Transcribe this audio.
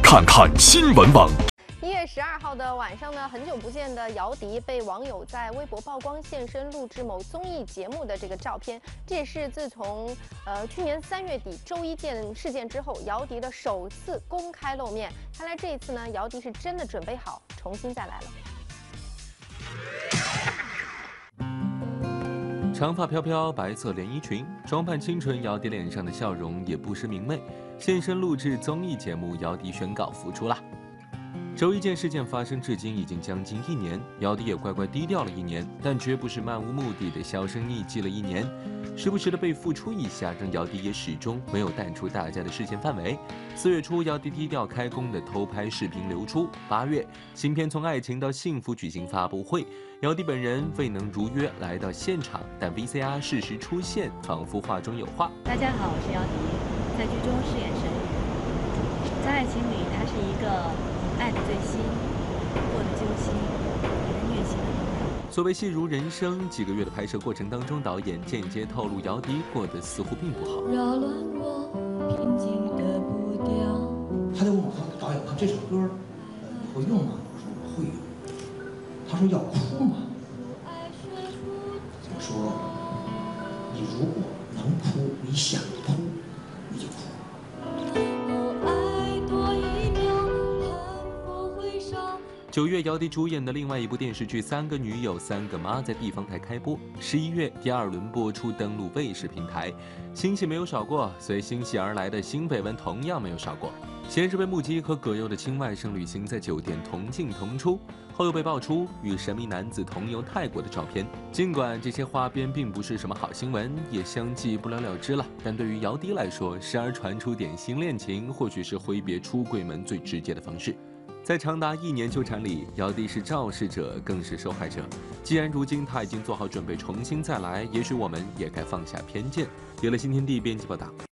看看新闻网。 1月12号的晚上呢，很久不见的姚笛被网友在微博曝光现身录制某综艺节目的这个照片，这也是自从去年3月底周一事件之后，姚笛的首次公开露面。看来这一次呢，姚笛是真的准备好重新再来了。 长发飘飘，白色连衣裙，装扮清纯，姚笛脸上的笑容也不失明媚。现身录制综艺节目，姚笛选稿复出啦。周一事件发生至今已经将近1年，姚笛也乖乖低调了1年，但绝不是漫无目的的销声匿迹了1年，时不时的被复出一下，让姚笛也始终没有淡出大家的视线范围。4月初，姚笛低调开工的偷拍视频流出。8月，新片《从爱情到幸福》举行发布会，姚笛本人未能如约来到现场，但 VCR 适时出现，仿佛话中有话。 大家好，我是姚笛，在剧中饰演沈宇。在爱情里，他是一个爱的最新，过得揪心，给人虐心的女人。 所谓戏如人生，几个月的拍摄过程当中，导演间接透露姚笛过得似乎并不好。 扰乱我平静的步调。 他就问我说：“导演，他这首歌你会用吗？”我说：“我会用。”他说：“要哭吗？”我说：“你如果能哭，你想哭，你就哭。” 9月，姚笛主演的另外一部电视剧《3个女友3个妈》在地方台开播。11月，第2轮播出，登陆卫视平台。新戏没有少过，随新戏而来的新绯闻同样没有少过。先是被目击和葛优的亲外甥旅行在酒店同进同出，后又被爆出与神秘男子同游泰国的照片。尽管这些花边并不是什么好新闻，也相继不了了之了，但对于姚笛来说，时而传出点新恋情，或许是挥别出柜门最直接的方式。在长达1年纠缠里，姚笛是肇事者，更是受害者。既然如今他已经做好准备重新再来，也许我们也该放下偏见。有了新天地编辑报道。